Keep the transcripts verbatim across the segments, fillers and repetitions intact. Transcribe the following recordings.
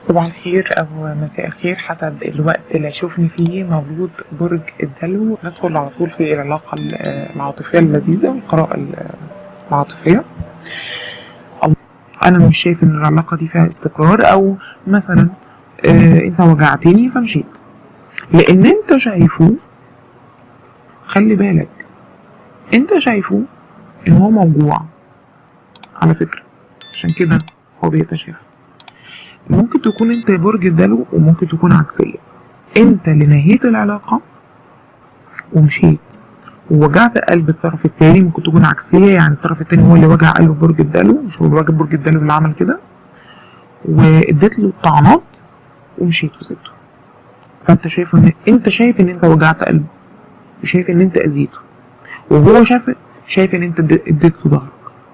صباح الخير أو مساء الخير حسب الوقت اللي هيشوفني فيه. مولود برج الدلو. ندخل على طول في العلاقة العاطفية اللذيذة والقراءة العاطفية. أنا مش شايف إن العلاقة دي فيها استقرار، أو مثلا آه أنت وجعتني فمشيت، لأن أنت شايفه، خلي بالك أنت شايفه إن هو موجوع على فكرة، عشان كده هو بيتشافى. ممكن تكون انت برج الدلو وممكن تكون عكسية، انت اللي نهيت العلاقة ومشيت ووجعت قلب الطرف التاني. ممكن تكون عكسية، يعني الطرف التاني هو اللي وجع قلب برج الدلو، مش هو اللي وجع برج الدلو اللي عمل كده، واديت له الطعنات ومشيت وسبته. فانت شايف ان انت شايف ان انت وجعت قلبه، وشايف ان انت اذيته، وهو شايف شايف ان انت اديت له ظهرك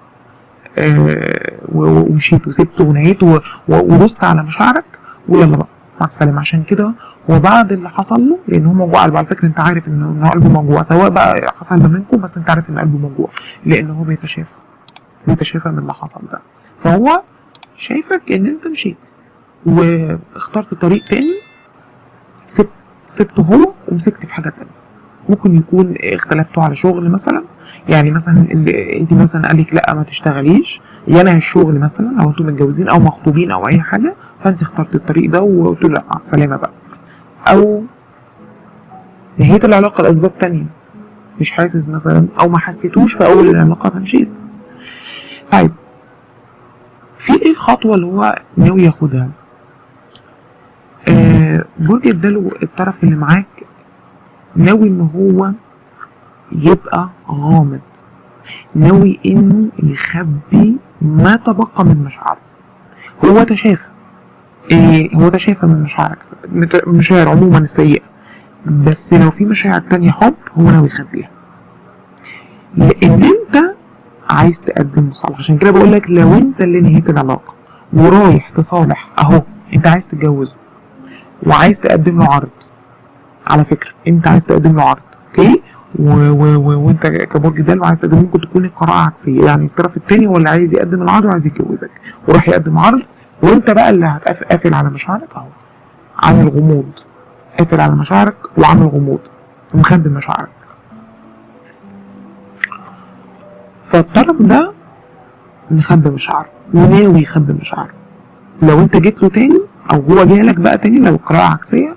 آه ومشيت وسبته ونهيت ودوست على مشاعرك ويلا بقى مع السلامه. عشان كده هو بعد اللي حصل له، لان هو موجوع قلبه على فكره، انت عارف ان هو قلبه موجوع، سواء بقى حصل ما بينكم، بس انت عارف ان قلبه موجوع لان هو بيتشافى بيتشافى من اللي حصل ده. فهو شايفك ان انت مشيت واخترت طريق تاني، سبت سبته هو ومسكت في حاجه تانيه. ممكن يكون اختلفتوا على شغل مثلا، يعني مثلا انت مثلا قالك لا ما تشتغليش، ينهي الشغل مثلا، او انتوا متجوزين او مخطوبين او اي حاجه، فانت اخترت الطريق ده وقلت له لا مع السلامه بقى، او نهيت العلاقه لاسباب تانية مش حاسس مثلا، او ما حسيتوش في اول العلاقه فمشيت. طيب في ايه الخطوه اللي هو ناوي ياخدها؟ آه برج الدلو الطرف اللي معاك ناوي ان هو يبقى غامض، ناوي انه يخبي ما تبقى من مشاعره. هو تشافى، إيه هو تشافى من مشاعرك، مشاعر عموما السيئة، بس لو في مشاعر تانية حب هو ناوي يخبيها، لان انت عايز تقدم مصالحة. عشان كده بقول لك لو انت اللي نهيت العلاقة ورايح تصالح، اهو انت عايز تتجوزه وعايز تقدم له عرض، على فكرة انت عايز تقدم له عرض، اوكي، وانت كبرج دلو عايز تقدم، ممكن تكون القراءة عكسية، يعني الطرف التاني هو اللي عايز يقدم العرض وعايز يتجوزك وراح يقدم عرض، وانت بقى اللي هتقفل على مشاعرك، اهو عامل غموض، قافل على مشاعرك وعامل غموض ومخبي مشاعرك. فالطرف ده مخبي مشاعره وناوي يخبي مشاعره. لو انت جيت له تاني او هو جالك بقى تاني، لو القراءة عكسية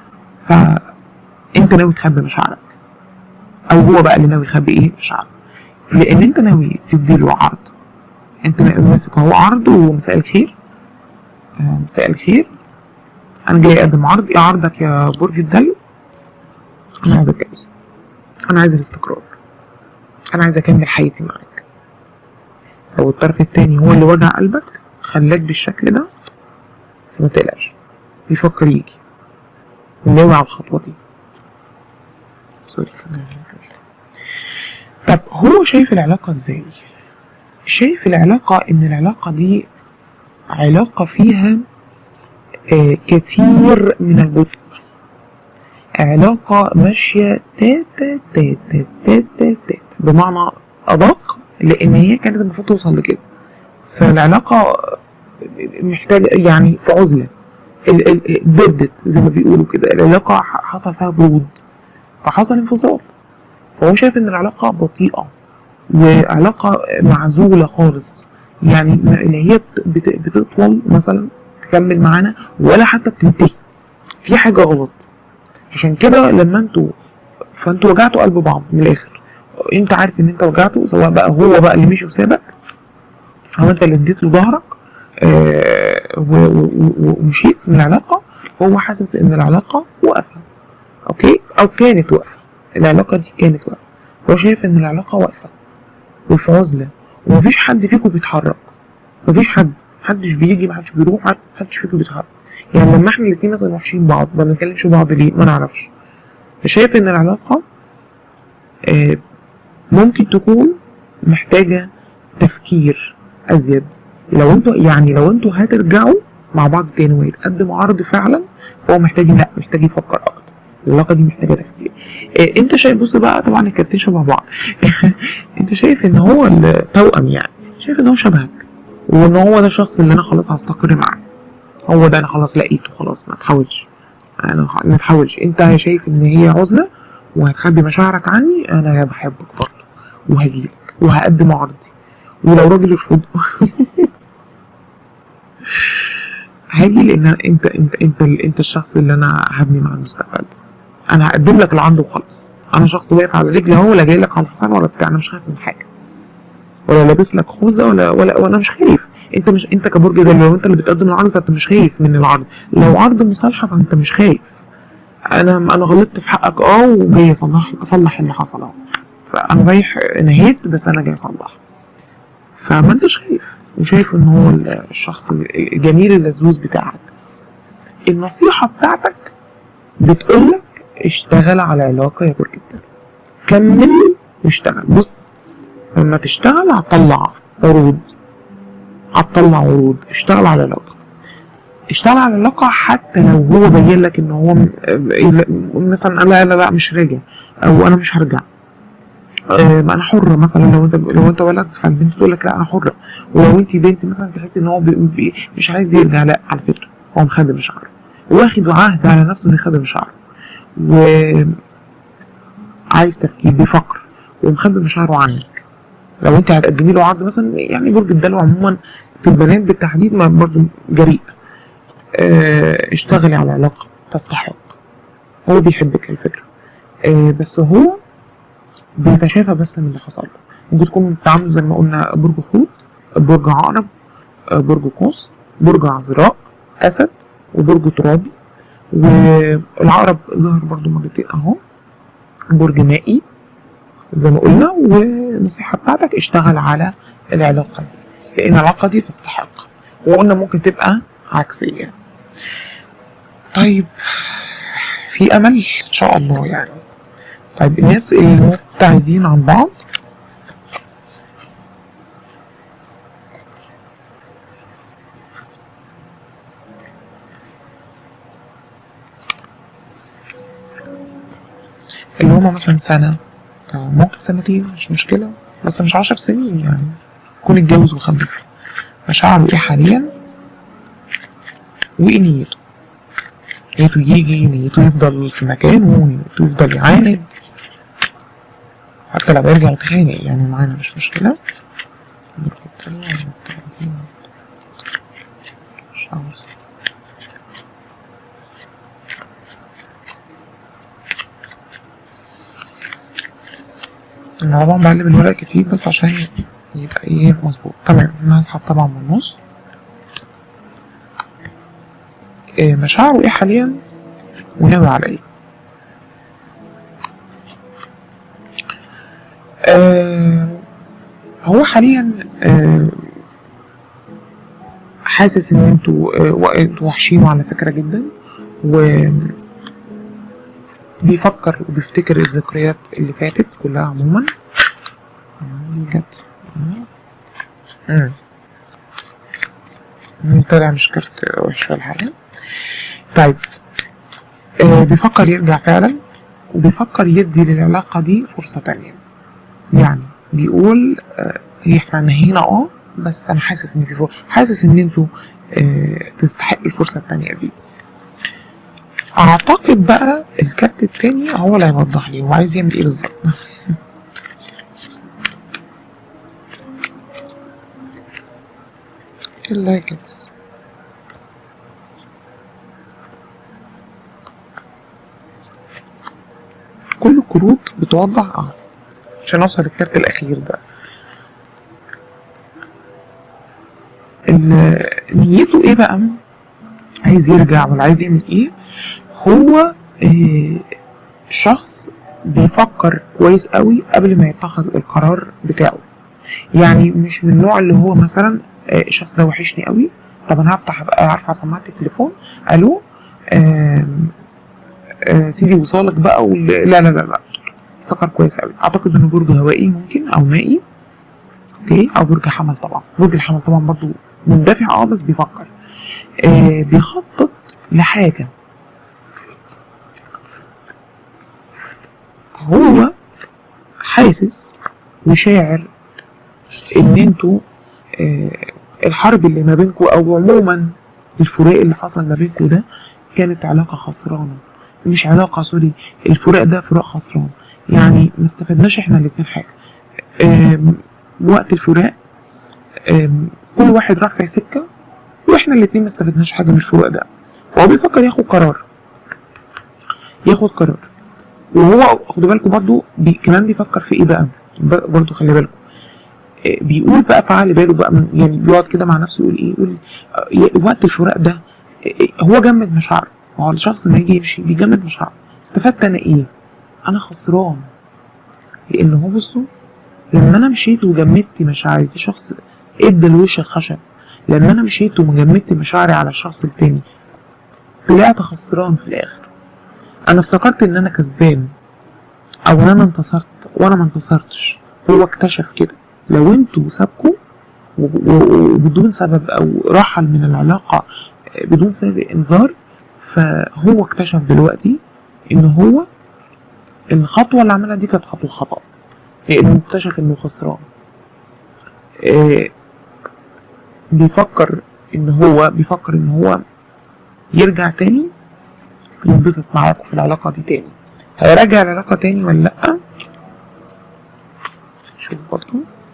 فانت ناوي تخبي مشاعرك، او هو بقى اللي ناوي يخبي ايه مشاعره، لان انت ناوي تديله عرض. انت ماسك اهو عرض، ومساء الخير آه مساء الخير انا جاي اقدم عرض. ايه عرضك يا برج الدلو؟ انا عايز اتجوز، انا عايز الاستقرار، انا عايز اكمل حياتي معاك. لو الطرف التاني هو اللي وجع قلبك خلاك بالشكل ده، فما تقلقش، بيفكر يجي وناوي على الخطوه دي. سوري. طب هو شايف العلاقه ازاي؟ شايف العلاقه ان العلاقه دي علاقه فيها آه كثير من البطء، علاقة ماشية تاتا تاتا تاتا تاتا، بمعنى أدق، لأن هي كانت المفروض توصل لكده. فالعلاقة محتاجة يعني في عزلة، بردت زي ما بيقولوا كده، العلاقة حصل فيها برود فحصل انفصال. فهو شايف إن العلاقة بطيئة وعلاقة معزولة خالص، يعني إن هي بتطول مثلا تكمل معانا ولا حتى بتنتهي، في حاجة غلط. عشان كده لما انتوا فانتوا وجعتوا قلب بعض من الاخر، انت عارف ان انت وجعته، سواء بقى هو بقى اللي مشي وسابك او انت اللي اديت له ظهرك آه ومشيت من العلاقه، وهو حاسس ان العلاقه واقفه، اوكي، او كانت واقفه، العلاقه دي كانت واقفه. هو شايف ان العلاقه واقفه وفي عزله، ومفيش حد فيكم بيتحرك، مفيش حد، محدش بيجي، محدش بيروح، محدش فيكم بيتحرك. يعني لما احنا الاتنين مثلا وحشين بعض ما بنتكلمش بعض ليه؟ ما نعرفش. فشايف ان العلاقة آه ممكن تكون محتاجة تفكير ازيد. لو انتوا يعني لو انتوا هترجعوا مع بعض تاني ويتقدم عرض فعلا، فهو محتاج لا محتاج يفكر اكتر، العلاقة دي محتاجة تفكير. آه انت شايف، بص بقى طبعا الكارتين شبه بعض انت شايف ان هو التوأم، يعني شايف ان هو شبهك، وان هو ده الشخص اللي انا خلاص هستقر معاه. هو ده انا خلاص لقيته، خلاص ما تحاولش، انا ما تحاولش، انت شايف ان هي عزله وهتخبي مشاعرك عني، انا بحبك برضه وهجيلك وهقدم عرضي، ولو راجل يرفض هاجي، لان انت انت انت انت الشخص اللي انا هبني معاه المستقبل ده. انا هقدم لك العرض وخلاص، انا شخص واقف على رجلي اهو، لا جاي لك على الحصان ولا بتاع، انا مش خايف من حاجه، ولا لابس لك خوذه ولا ولا وانا مش خايف. انت مش انت كبرج ده، لو انت اللي بتقدم العرض فانت مش خايف من العرض، لو عرض مصالحه فانت مش خايف. انا انا غلطت في حقك اه، وجاي اصلح اصلح اللي حصل اهو، فانا رايح نهيت بس انا جاي اصلح. فما انتش خايف وشايف ان هو الشخص الجميل اللذوذ بتاعك. النصيحه بتاعتك بتقولك اشتغل على علاقه يا برج الدلو، كمل واشتغل. بص لما تشتغل هتطلع عروض، هتطلع عروض، اشتغل على علاقه، اشتغل على العلاقة حتى لو هو بين لك ان هو مثلا لا لا لا مش راجع او انا مش هرجع، اه انا حرة مثلا. لو انت لو انت ولد فالبنت تقول لك لا انا حرة، ولو انت بنت مثلا تحس ان هو بي بي مش عايز يرجع، لا على فكرة هو مخبي مشاعره، واخد عهد على نفسه انه يخبي مشاعره، وعايز تفكير، بيفكر ومخبي مشاعره عنك. لو انت هتقدمي له عرض مثلا، يعني برج الدلو عموما في البنات بالتحديد برضه جريء، اه اشتغلي على علاقة تستحق، هو بيحبك الفكرة، اه بس هو بيتشافى بس من اللي حصل له. ممكن تكون بتعاملوا زي ما قلنا برج حوت، برج عقرب، اه برج قوس، برج عذراء، اسد، وبرج ترابي، والعقرب ظهر برضو مرتين اهو، برج مائي زي ما قلنا. والنصيحة بتاعتك اشتغل على العلاقة دي لان العلاقة دي تستحق، وقلنا ممكن تبقى عكسية. طيب في امل ان شاء الله يعني. طيب الناس اللي مبتعدين عن بعض، اللي هما مثلا سنة، ممكن سنتين مش مشكلة، بس مش عشر سنين يعني، يكون اتجوز وخلف، مشاعره ايه حاليا وايه نيته، نيته يجي، نيته يفضل في مكانه، نيته يفضل يعاند، حتى لو يرجع يتخانق يعني معانا مش مشكلة. انا طبعا بقلب الورق كتير بس عشان يبقى ايه مظبوط. تمام انا هسحب طبعا من النص. إيه مشاعره ايه حاليا وناوي على ايه؟ آه هو حاليا آه حاسس ان انتوا آه وحشينه على فكرة جدا، و بيفكر وبيفتكر الذكريات اللي فاتت كلها عموما. جت امم طلع مش كارت وحش ولا حاجة. طيب آه بيفكر يرجع فعلا، وبيفكر يدي للعلاقة دي فرصة تانية، يعني بيقول آه هي احنا نهينا اه بس انا حاسس ان في فرصة، حاسس ان انتوا آه تستحقوا الفرصة التانية دي. اعتقد بقى الكارت التاني هو اللي هيوضح لي هو عايز يعمل ايه بالظبط. اللايكتس كل الكروت بتوضح اه عشان اوصل للكارت الاخير ده. نيته ايه بقى؟ عايز يرجع ولا عايز يعمل ايه؟ هو إيه شخص بيفكر كويس قوي قبل ما يتخذ القرار بتاعه، يعني مش من النوع اللي هو مثلا الشخص ده وحشني قوي، طب انا هفتح ابقى عارفه سماعه التليفون الو آه آه سيدي وصالك بقى وال... لا لا لا لا فكر كويس قوي. اعتقد انه برج هوائي ممكن او مائي، اوكي، او برج حمل. طبعا برج الحمل طبعا برضو مندفع اه بس بيفكر، آه بيخطط لحاجه. هو حاسس وشاعر ان انتوا آه الحرب اللي ما بينكوا او عموما الفراق اللي حصل ما بينكم ده كانت علاقة خسرانة، مش علاقة سوري الفراق ده فراق خسران، يعني ما استفدناش احنا الاتنين حاجة. وقت الفراق كل واحد راح في سكة واحنا الاتنين ما استفدناش حاجة من الفراق ده. هو بيفكر ياخد قرار ياخد قرار وهو خدوا بالكم برضو بي كمان بيفكر في ايه بقى برضو خلي بالكم، بيقول بقى فعل باله بقى من يعني بيقعد كده مع نفسه يقول ايه يقول وقت الفراق ده هو جمد مشاعره. هو الشخص ما يجي يمشي بيجمد مشاعره، استفدت انا ايه؟ انا خسران، لان هو بصوا لما انا مشيت وجمدت مشاعري في شخص ادى الوش الخشب، لما انا مشيت وجمدت مشاعري على الشخص التاني طلعت خسران في الاخر. انا افتكرت ان انا كسبان او ان انا انتصرت وانا ما انتصرتش، هو اكتشف كده. لو انتوا سابكوا وبدون سبب او رحل من العلاقة بدون سبب انذار، فهو اكتشف دلوقتي ان هو الخطوة اللي عملها دي كانت خطوة خطأ، لانه اكتشف انه خسران. اه بيفكر ان هو بيفكر ان هو يرجع تاني ينبسط معاكم في العلاقة دي تاني. هيرجع العلاقة تاني ولا لأ؟ شوف برضو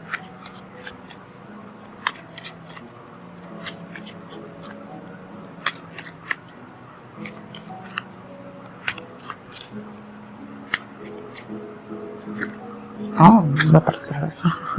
اه بطلت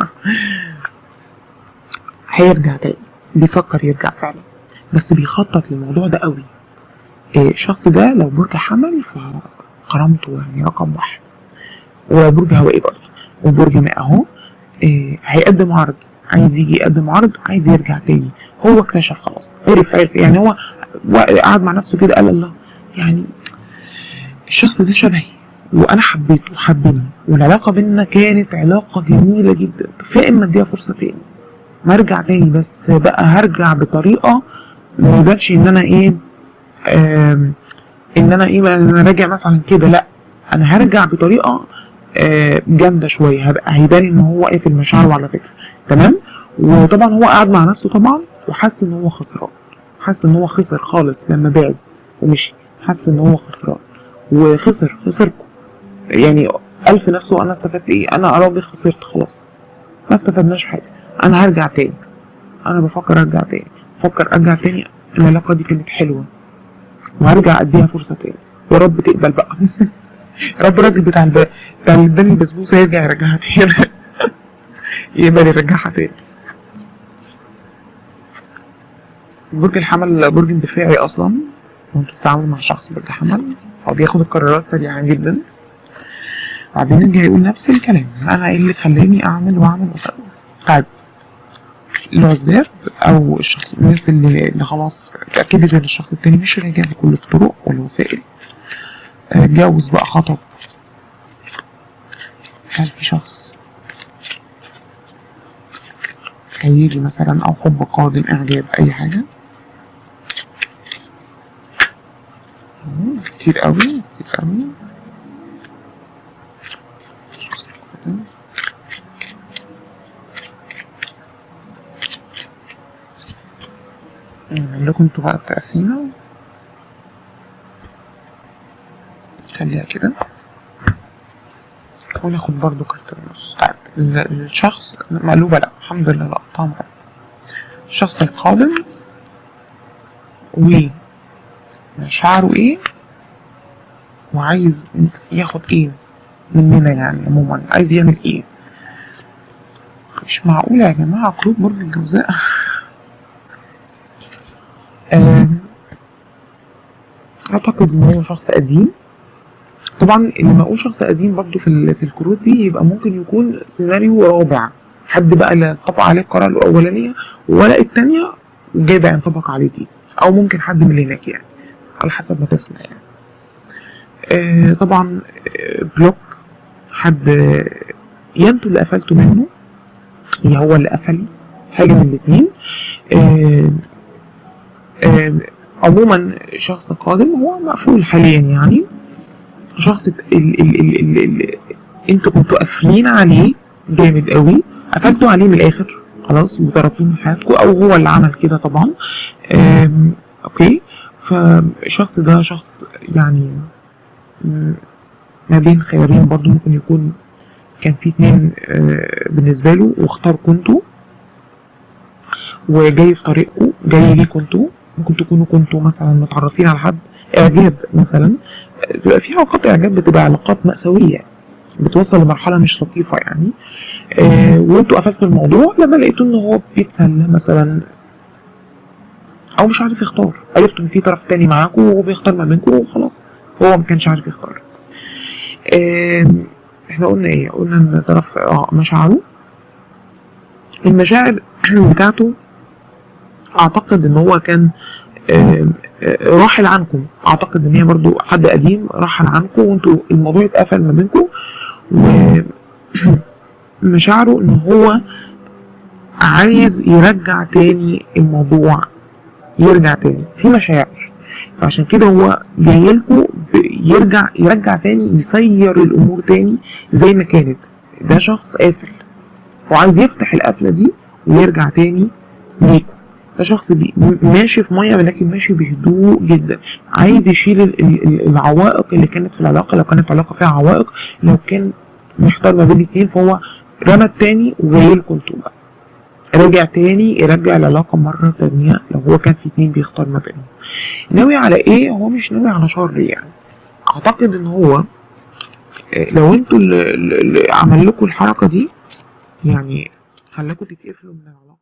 هيرجع تاني، بيفكر يرجع فعلا بس بيخطط للموضوع ده قوي. إيه الشخص ده لو برج حمل فكرامته يعني رقم واحد، وبرج هوائي برضه وبرج ماء اهو. إيه هيقدم عرض، عايز يجي يقدم عرض، عايز يرجع تاني. هو اكتشف خلاص عرف عرف يعني هو قعد مع نفسه كده قال الله يعني الشخص ده شبهي وانا حبيته وحبني والعلاقه بينا كانت علاقه جميله جدا، فاما اديها فرصه تاني ما ارجع تاني، بس بقى هرجع بطريقه ما يبانش ان انا ايه ان انا ايه انا راجع مثلا كده، لا انا هرجع بطريقه جامده شويه، هبقى هيبان ان هو ايه في المشاعر على فكره تمام. وطبعا هو قاعد مع نفسه طبعا وحس ان هو خسران، حس ان هو خسر خالص لما بعد ومشي، حس ان هو خسران وخسر خسركم يعني الف نفسه. انا استفدت ايه؟ انا راجل خسرت خلاص ما استفدناش حاجه، انا هرجع تاني، انا بفكر ارجع تاني بفكر ارجع تاني العلاقه دي كانت حلوه وهرجع اديها فرصه تاني، يا رب تقبل بقى يا رب الراجل بتاع الب... بتاع البان البسبوسه يرجع يرجعها تاني يقبل يرجعها تاني. برج الحمل برج اندفاعي اصلا، وانتوا بتتعاملوا مع شخص برج حمل هو بياخد القرارات سريعا جدا، بعدين يرجع يقول نفس الكلام انا ايه اللي خلاني اعمل واعمل واسوي. طيب العزاب او الشخص الناس اللي, اللي خلاص اتاكدت ان الشخص التاني مش راجع بكل الطرق والوسائل، اتجوز بقى خطب، هل في شخص هيجي مثلا او حب قادم اعجاب اي حاجه؟ كتير قوي كتير قوي عندكم انتوا بقى التقسيمة، خليها كده وناخد برضو كارت النص. طيب الشخص مقلوبة لا الحمد لله لا طبعا. الشخص القادم ومشاعره ايه وعايز ياخد ايه مننا يعني عموما عايز يعمل ايه. مش معقولة يا جماعة قلوب برج الجوزاء اعتقد ان هو شخص قديم. طبعا لما اقول شخص قديم برضو في في الكروت دي يبقى ممكن يكون سيناريو رابع، حد بقى لا طبق عليه القراءة الاولانية ولا التانية جاي بقى ينطبق عليه دي، او ممكن حد من اللي هناك يعني على حسب ما تسمع يعني. آه طبعا بلوك حد يا انتوا اللي قفلتوا منه يا هو اللي قفل، حاجة من الاتنين. آه آه عموما شخص قادم هو مقفول حاليا يعني، شخص ال ال ال ال ال انتوا كنتوا قافلين عليه جامد قوي، قفلتوا عليه من الاخر خلاص وضربتوه من حياتكم، او هو اللي عمل كده طبعا. اوكي. فالشخص ده شخص يعني ما بين خيارين برضو، ممكن يكون كان في اتنين بالنسبة له واختاركوا انتوا وجاي في طريقكم، جاي ليكوا انتوا. ممكن تكونوا كنتوا مثلا متعرفين على حد اعجاب مثلا، بيبقى في علاقات اعجاب بتبقى علاقات مأساوية بتوصل لمرحلة مش لطيفة يعني. آه وانتوا قفلتوا الموضوع لما لقيتوا ان هو بيتسلى مثلا او مش عارف يختار، عرفتوا ان في طرف تاني معاكم وهو بيختار ما بينكم وخلاص، هو ما كانش عارف يختار. آه احنا قلنا ايه؟ قلنا ان طرف اه مشاعره، المشاعر بتاعته اعتقد ان هو كان آه آه راحل عنكم، اعتقد ان هي برضو حد قديم راحل عنكم وانتوا الموضوع اتقفل ما بينكم، ومشاعره ان هو عايز يرجع تاني الموضوع، يرجع تاني في مشاعر، فعشان كده هو جايلكوا يرجع يرجع تاني، يسير الامور تاني زي ما كانت. ده شخص قافل وعايز يفتح القفله دي ويرجع تاني ليكوا. ده شخص ماشي في ميه ولكن ماشي بهدوء جدا، عايز يشيل العوائق اللي كانت في العلاقه، لو كانت العلاقه فيها عوائق، لو كان محتار ما بين اتنين فهو رمى التاني وجايلكوا انتوا بقى، رجع تاني يرجع العلاقة مرة تانية لو هو كان في اتنين بيختار ما بينهم. ناوي على ايه؟ هو مش ناوي على شر يعني. اعتقد ان هو لو انتوا اللي, اللي عمل لكم الحركة دي يعني خلاكوا تتقفلوا من العلاقة